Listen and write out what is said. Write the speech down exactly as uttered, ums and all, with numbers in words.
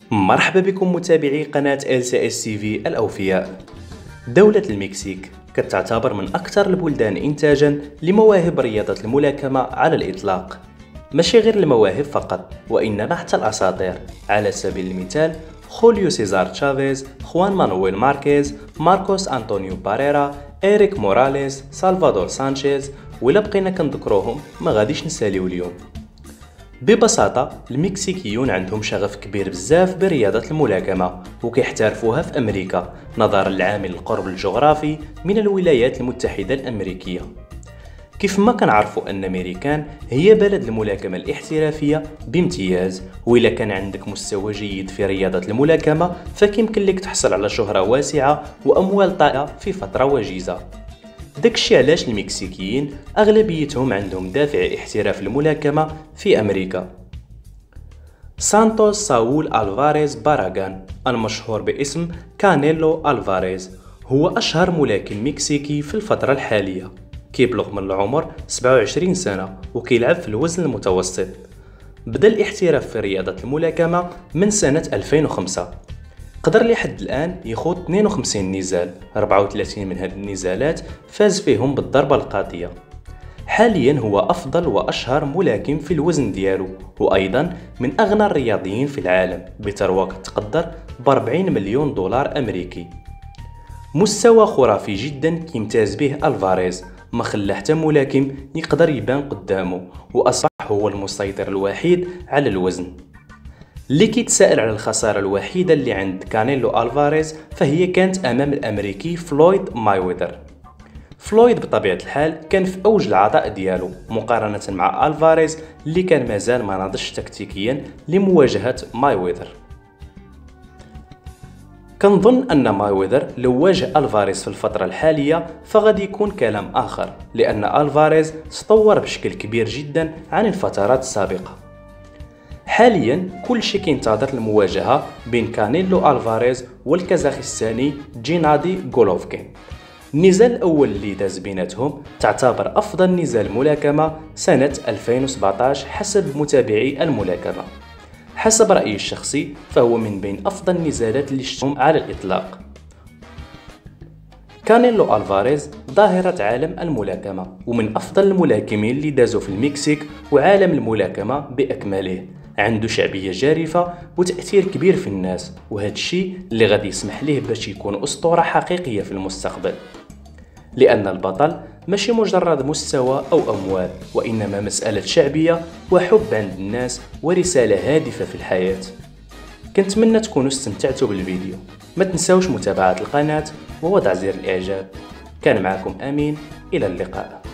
مرحبا بكم متابعي قناة إل سي إس تي في الأوفياء. دولة المكسيك كتعتبر من أكثر البلدان إنتاجاً لمواهب رياضة الملاكمة على الإطلاق. ماشي غير المواهب فقط، وإنما حتى الأساطير، على سبيل المثال خوليو سيزار تشافيز، خوان مانويل ماركيز، ماركوس أنطونيو باريرا، إريك موراليس، سالفادور سانشيز، وإلا بقينا كنذكروهم ما غاديش نساليو اليوم. ببساطة المكسيكيون عندهم شغف كبير بزاف برياضة الملاكمة وكيحترفوها في أمريكا نظرا لعامل القرب الجغرافي من الولايات المتحدة الأمريكية. كيف ما كنعرفوا أن أمريكان هي بلد الملاكمة الاحترافية بامتياز، وإلا كان عندك مستوى جيد في رياضة الملاكمة فكيمكن لك تحصل على شهرة واسعة وأموال طائلة في فترة وجيزة. داكشي علاش المكسيكيين أغلبيتهم عندهم دافع احتراف الملاكمة في أمريكا. سانتوس ساول ألفاريز باراغان، المشهور باسم كانيلو ألفاريز، هو أشهر ملاكم مكسيكي في الفترة الحالية. كيبلغ من العمر سبعة وعشرين سنة وكيلعب في الوزن المتوسط. بدأ الاحتراف في رياضة الملاكمة من سنة ألفين وخمسة. قدر لحد الآن يخوض اثنين وخمسين نزال، أربعة وثلاثين من هذه النزالات فاز فيهم بالضربة القاضية. حاليا هو أفضل وأشهر ملاكم في الوزن ديالو، وأيضا من أغنى الرياضيين في العالم بثروة تقدر ب أربعين مليون دولار أمريكي. مستوى خرافي جدا يمتاز به ألفاريز، ما خلى حتى ملاكم يقدر يبان قدامه، وأصبح هو المسيطر الوحيد على الوزن. اللي كيتسائل على الخسارة الوحيدة اللي عند كانيلو ألفاريز فهي كانت أمام الأمريكي فلويد مايويذر. فلويد بطبيعة الحال كان في أوج العطاء ديالو مقارنة مع ألفاريز اللي كان مازال ما نضجش تكتيكيا لمواجهة مايويذر. كنظن أن مايويذر لو واجه ألفاريز في الفترة الحالية فغادي يكون كلام آخر، لأن ألفاريز تطور بشكل كبير جدا عن الفترات السابقة. حاليا كل شيء كينتظر المواجهة بين كانيلو ألفاريز والكازاخستاني جينادي غولوفكين. النزال الأول اللي داز بيناتهم تعتبر أفضل نزال ملاكمة سنة ألفين وسبعطاش حسب متابعي الملاكمة. حسب رأيي الشخصي فهو من بين أفضل النزالات اللي شفتهم على الإطلاق. كانيلو ألفاريز ظاهرة عالم الملاكمة ومن أفضل الملاكمين اللي دازوا في المكسيك وعالم الملاكمة بأكمله. عنده شعبية جارفة وتأثير كبير في الناس، وهذا الشيء اللي غادي يسمح ليه باش يكون أسطورة حقيقية في المستقبل. لأن البطل ماشي مجرد مستوى أو أموال، وإنما مسألة شعبية وحب عند الناس ورسالة هادفة في الحياة. كنتمنى تكونوا استمتعتوا بالفيديو. ما تنساوش متابعة القناة ووضع زر الإعجاب. كان معكم أمين، إلى اللقاء.